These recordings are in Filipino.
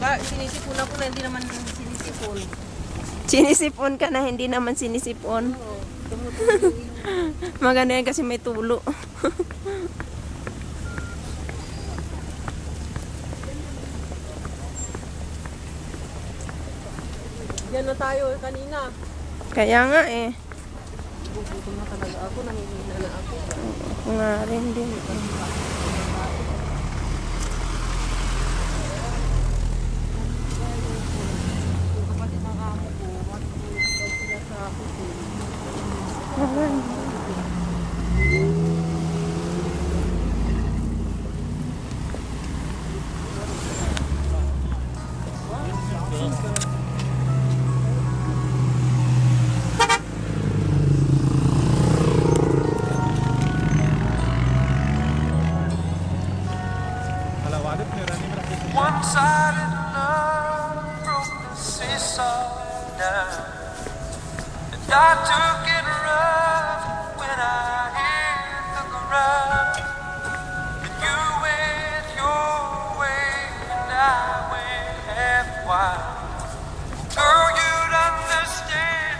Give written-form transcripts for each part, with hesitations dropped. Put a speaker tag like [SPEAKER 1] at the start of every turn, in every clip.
[SPEAKER 1] Sinisipon ako na hindi naman sinisipon.
[SPEAKER 2] Sinisipon ka na hindi naman sinisipon.
[SPEAKER 1] Oo.
[SPEAKER 2] Maganda yan kasi may tulo.
[SPEAKER 1] Diyan na tayo kanina.
[SPEAKER 2] Kaya nga eh.
[SPEAKER 1] Gugutom na talaga ako, nangihina na ako.
[SPEAKER 2] Ako nga rin din.
[SPEAKER 1] Yung kapatid ng amo ko, matulog sila sa hotel.
[SPEAKER 3] One-sided love broke the seesaw down, and I took it rough when I hit the ground. And you went your way and I went half wild. Girl, you'd understand.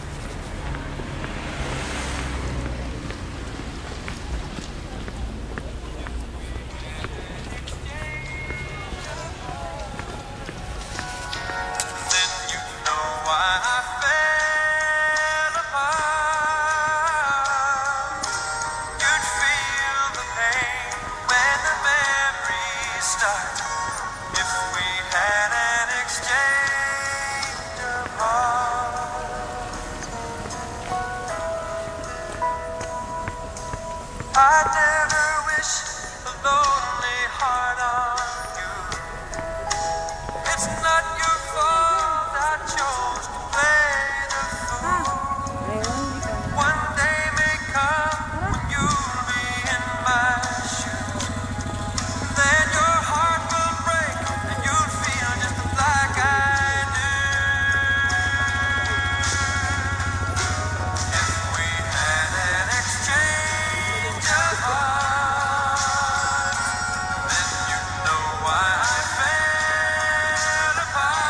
[SPEAKER 3] I never wish a lonely heart on you. It's not your fault I chose to play the fool. One day may come when you'll be in my shoes. Then your heart will break and you'll feel just like I do. If we had an exchange of hearts, then you know why I fell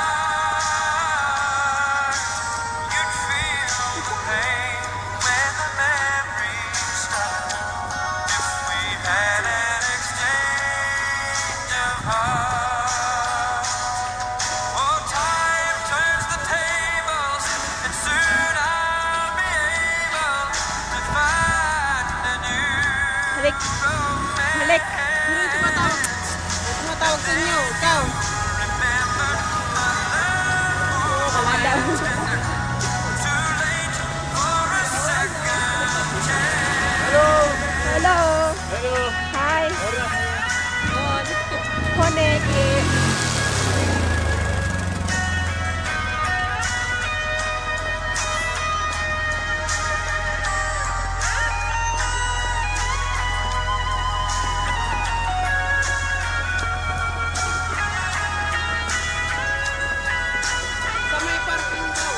[SPEAKER 3] apart. You'd feel the pain when the memories start. If we had an exchange of hearts. Oh, time turns the tables, and soon I'll be able to find a new
[SPEAKER 2] Halik. Halik.
[SPEAKER 3] romance.
[SPEAKER 1] Tumatawag sa inyo, ikaw.
[SPEAKER 3] Remember my love. Too late for a second chance.
[SPEAKER 2] Hello. Hi. Koneki.
[SPEAKER 1] Sa may parking daw.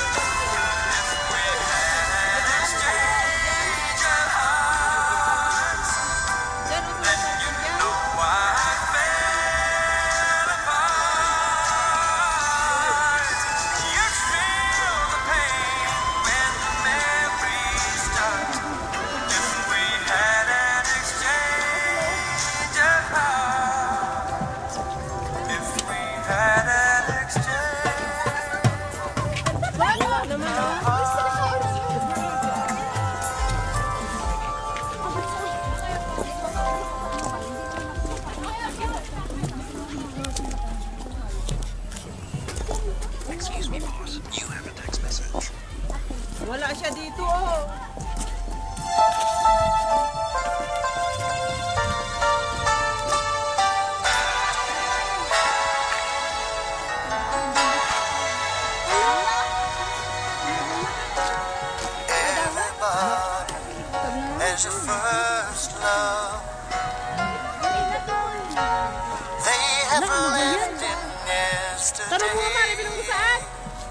[SPEAKER 3] Exchange of hearts.
[SPEAKER 1] Diyan o sa may parking dyan.
[SPEAKER 3] Know why I fell apart. You'd feel the pain when the memories start. If we had an exchange of hearts. If we had an exchange.
[SPEAKER 2] Wala naman oh.
[SPEAKER 3] Excuse me, boss. You have a text message.
[SPEAKER 1] Wala siya dito, oh.
[SPEAKER 3] Everybody has a first love. They have lived in
[SPEAKER 2] Tanong mo naman,
[SPEAKER 3] yesterday.
[SPEAKER 2] ibig mo saan?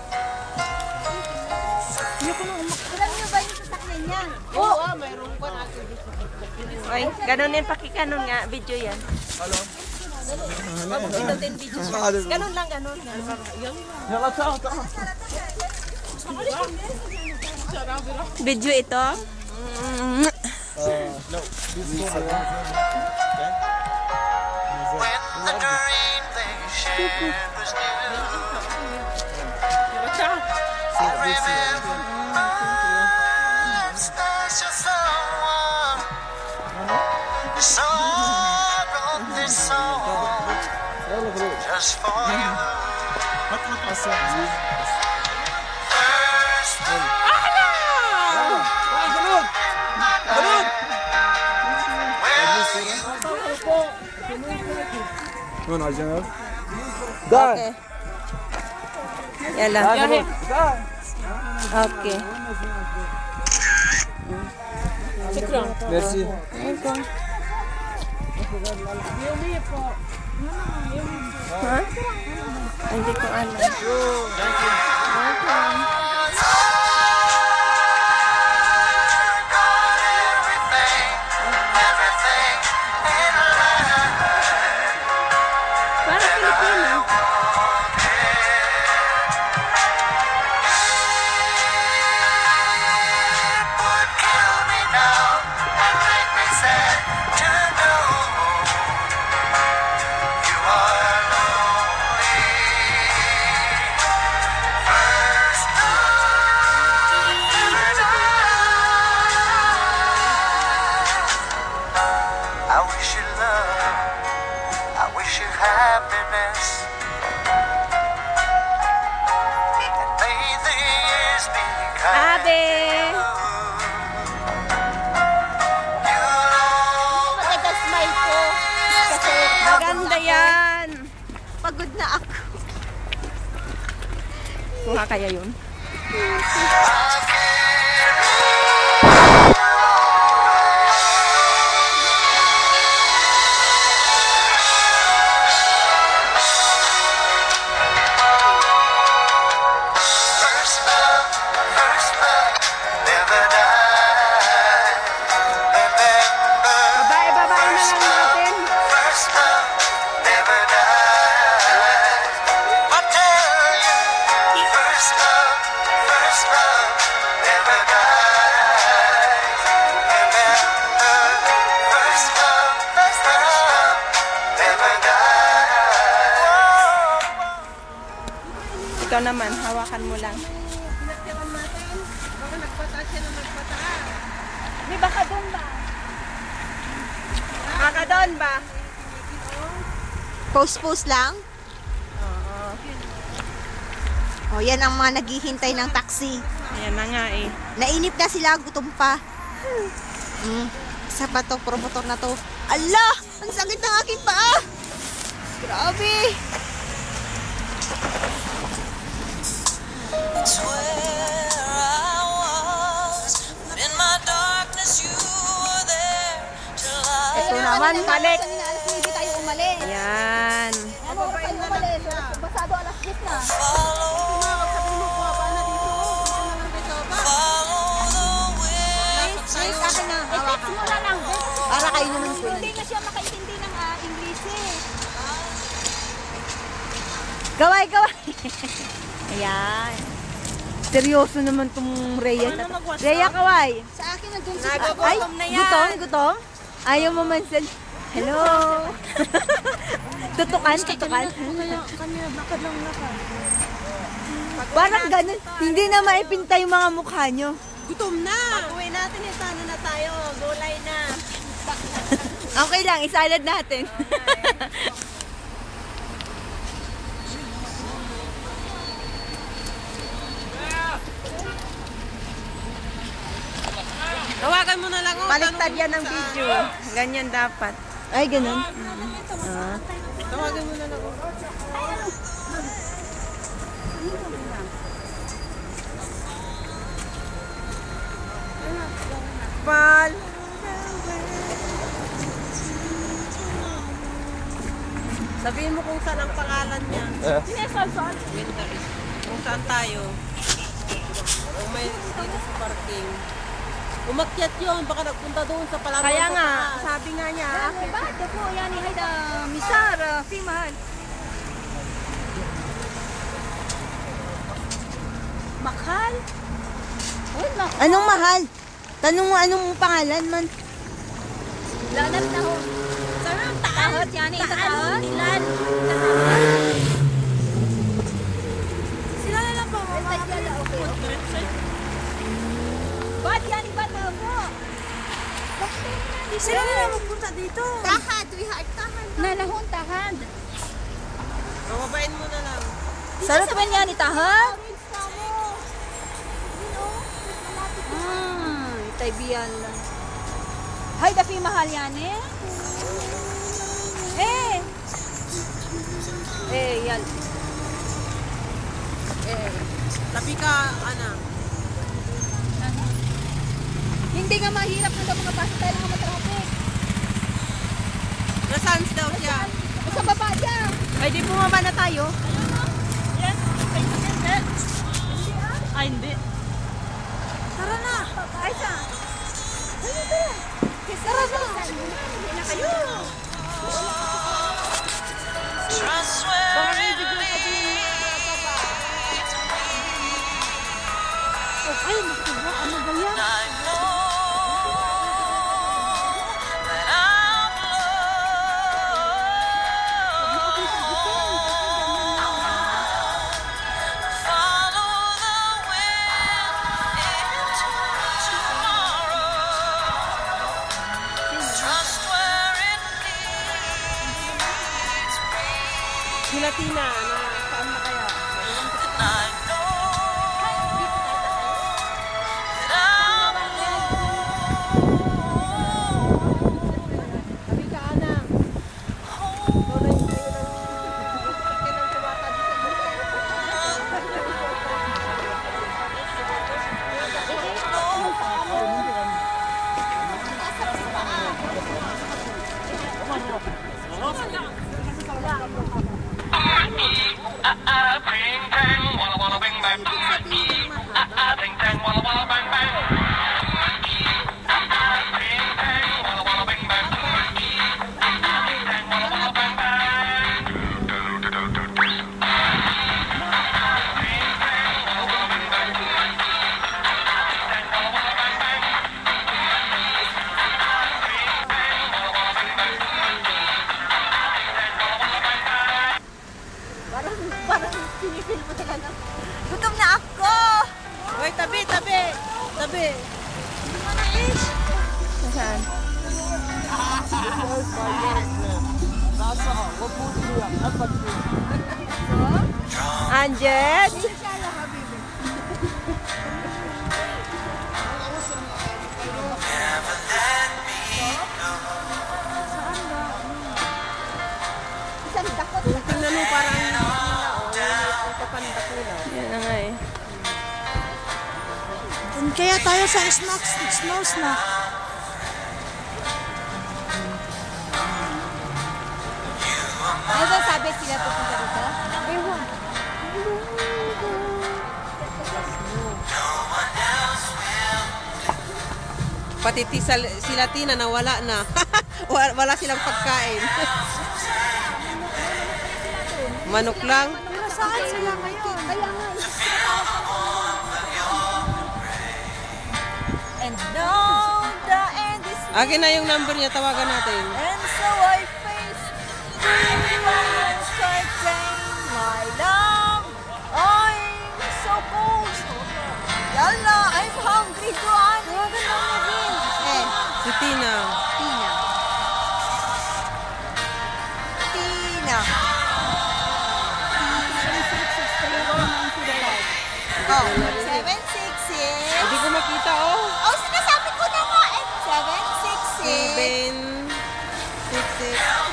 [SPEAKER 4] Alam niyo ba yung sasakyan yan?
[SPEAKER 1] Oo, mayroon pa natin dito.
[SPEAKER 2] Oy, ganun yan, pakikanon nga, video yan. Wag mo pindutin video share. Ganun lang, ganun. Video ito?
[SPEAKER 3] When the dream they shared was new, I remember my special someone. So I wrote this song just for you.
[SPEAKER 2] Okay. Yan lang. Okay.
[SPEAKER 5] Merci.
[SPEAKER 2] Ha? Hindi ko alam. Para Pilipino.
[SPEAKER 3] I wish you love, I wish you happiness, and may the years be kind.
[SPEAKER 2] Abe!
[SPEAKER 4] Maganda smile ko. Kasi
[SPEAKER 2] Maganda yan.
[SPEAKER 4] pagod na ako.
[SPEAKER 2] Kuha kaya yun?
[SPEAKER 3] First love, never die. Remember,
[SPEAKER 2] Babae na lang natin.
[SPEAKER 3] first love, never die. I tell you, first love, never die. Remember, first love, never die.
[SPEAKER 2] Ikaw naman, hawakan mo lang.
[SPEAKER 4] May baka doon ba?
[SPEAKER 2] Baka doon ba?
[SPEAKER 4] Post lang? Oh, yan ang mga naghihintay ng taxi.
[SPEAKER 2] Ayan na nga eh.
[SPEAKER 4] Nainip na sila, gutom pa. Isa pa to, promotor na to. Allah! Ang sakit ng aking paa! Grabe!
[SPEAKER 3] It's where I was, but in my darkness you were there till I
[SPEAKER 2] Ito naman, balik.
[SPEAKER 4] Hindi tayo umalis.
[SPEAKER 2] Ayan.
[SPEAKER 4] Ano oras tayo umalis? Basado alas 10 na.
[SPEAKER 3] follow the wind.
[SPEAKER 4] Please, akin na. I-text mo na lang. Para kayo naman sila. Hindi na siya makaintindi ng English eh.
[SPEAKER 2] Gaway. Ayan. Seryoso naman tong Rhea. Rhea, kaway.
[SPEAKER 4] Sa akin na dun sa...
[SPEAKER 2] Ay, gutom? Ayaw mo man sila. Hello. tutukan.
[SPEAKER 4] Kanina, bakit lang lakad?
[SPEAKER 2] Parang ganun. Hindi na maipinta yung mga mukha nyo.
[SPEAKER 1] Gutom na! Pag-uwi natin, sana na tayo. Gulay na.
[SPEAKER 2] Okay lang, isalad natin.
[SPEAKER 1] Tawagan mo na lang.
[SPEAKER 2] Baliktad yan ng video. Ganyan dapat. Ay, ganun.
[SPEAKER 1] Tawagan mo na lang.
[SPEAKER 2] Pal.
[SPEAKER 1] Sabihin mo kung saan ang pangalan niya. Winter is. Kung saan tayo. Kung may dito sa parking. Umakyat yun. Baka nagpunta doon sa palaro.
[SPEAKER 2] Kaya nga, sabi nga niya,
[SPEAKER 4] Bakit po yan? Hay da misar. Female. Makal? Uy, makal.
[SPEAKER 2] Anong mahal? Tanong mo anong pangalan man.
[SPEAKER 4] Lanat na ho. Sarang tahot yan. Ito tahot. Ilan? Sila na lang po. Ba't yan? Ba't na po?
[SPEAKER 2] Sila na lang magpunta dito.
[SPEAKER 4] Tahad. We heart tahad. Nalahon tahad.
[SPEAKER 1] Mababain mo na lang.
[SPEAKER 4] Sarap sabihin yan ni tahad? Taibian lang. Hay, dapi mahal yan eh. Yan.
[SPEAKER 1] Tapi ka, ana.
[SPEAKER 4] Hindi nga mahirap na daw mga basta tayo mga matraffic.
[SPEAKER 1] Nasaan daw siya?
[SPEAKER 4] Sa baba siya.
[SPEAKER 2] Ay, di bumaba na tayo.
[SPEAKER 4] Yes.
[SPEAKER 1] Ay, hindi.
[SPEAKER 4] Tara na. Ay, sa. Tara na. Hindi na kayo.
[SPEAKER 3] Trust where it leads me.
[SPEAKER 2] Ay, nakuha. Ano ba yan?
[SPEAKER 3] I know that I'm loved. Follow the wind into tomorrow. Trust where it leads me.
[SPEAKER 1] Sila Tina, saan na kaya?
[SPEAKER 3] And I know that I'm
[SPEAKER 1] Tapi ka, ana.
[SPEAKER 3] Bing bang, walla walla bing bang. Bing bang, walla walla bang bang. Bing bang, walla walla bing bang. Bing bang, walla walla bang bang. Bing bang, walla walla bing bang. Bing bang, walla walla bang bang.
[SPEAKER 4] Parang sinifil mo talaga. Gutom na ako.
[SPEAKER 1] Uy, tabi, tabi. Tabi.
[SPEAKER 2] Saan? Anjet?
[SPEAKER 3] Never let me go.
[SPEAKER 4] Isang dakot.
[SPEAKER 1] Tingnan mo parang ang papandak nila.
[SPEAKER 2] Yan na nga eh. Kaya tayo sa snow snack.
[SPEAKER 4] Ano ba sabi sila pupunta dito? Ewan.
[SPEAKER 1] Pati sila Tina nawala na. Wala silang pagkain. Manok lang.
[SPEAKER 4] Saan sila ngayon? Kaya nga. And now the end is
[SPEAKER 1] Akin na yung number niya, tawagan natin.
[SPEAKER 4] and so I face my curtain, my love. I'm so cold. Yalla, I'm hungry, Juan. Tawagan mo na din.
[SPEAKER 1] Si Tina.
[SPEAKER 4] Tina. Tina. Oh, 766.
[SPEAKER 1] Hindi ko makita, oh.
[SPEAKER 4] Oh, sinasabi ko na nga. 766.
[SPEAKER 1] 766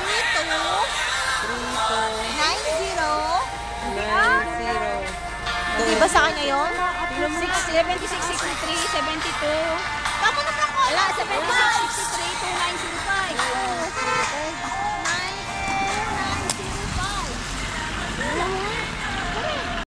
[SPEAKER 4] 90. Di ba sa kanya yun? 76, 63, 72. Tama na ako. Wala, 76, 63, 2905.